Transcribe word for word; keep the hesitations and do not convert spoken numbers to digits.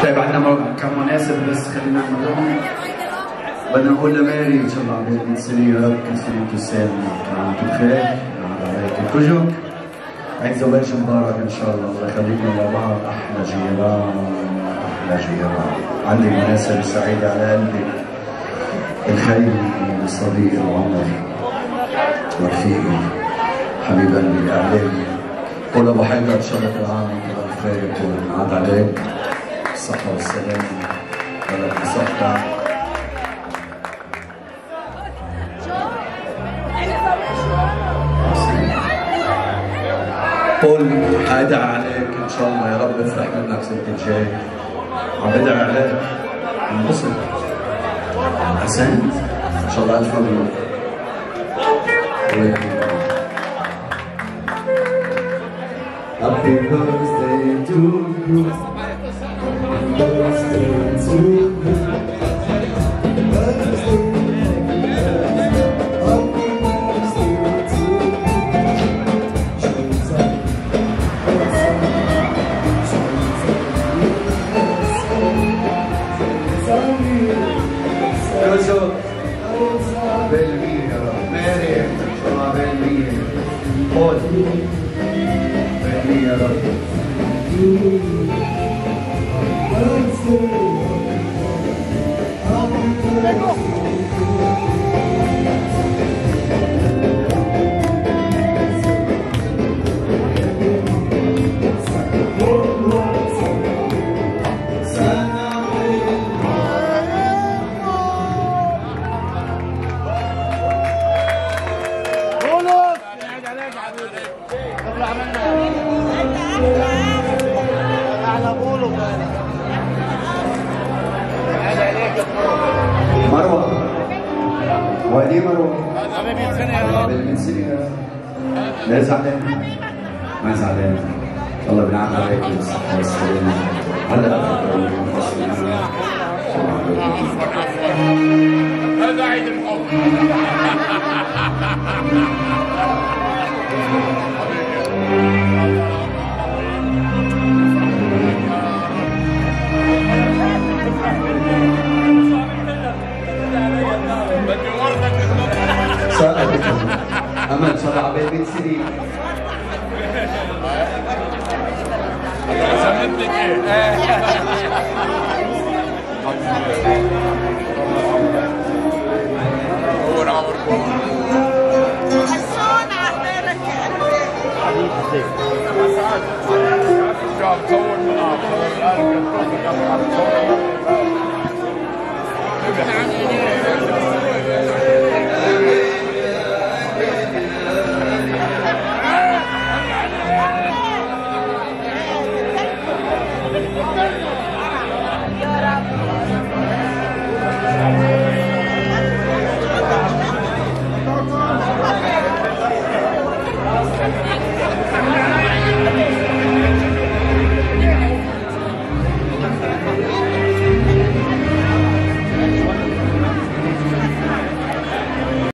طيب عندنا كم مناسب بس خلينا نعملهم. بدنا نقول لماري ان شاء الله عبال مية سنة يا رب كل سنة وانتم سالمين، كل عام وانتم بخير، يعود عليكم كلكم. عيد زواج مبارك ان شاء الله، الله يخليكم لبعض، احلى جيران احلى جيران. عندي مناسبة سعيدة على قلبي، الخير صديقي وعمري ورفيقي حبيب قلبي اعلامي قول ابو حيدر ان شاء الله كل عام وانت بخير يكون عاد عليك الصحة والسلامة بلد بصحتك. قول حادع عليك ان شاء الله يا رب افرح منك السنة الجاي. عم بدعي عليك انبسط حسين ان شاء الله الف مبروك. Happy birthday to you. Happy birthday to you. Happy birthday. Happy birthday to you. Yo, Belmira, Mary, inshallah Belmira. Paul. يا رب. مروة وادي مروة من سنة لا زعلان ما زعلان الله بنعم عليك بالصحة والسلامة هلا هذا عيد الحب. أما إن شاء الله عبال مية سنين. سميتك إيه؟ هو عمركم. حسون عبالك يا قلبي.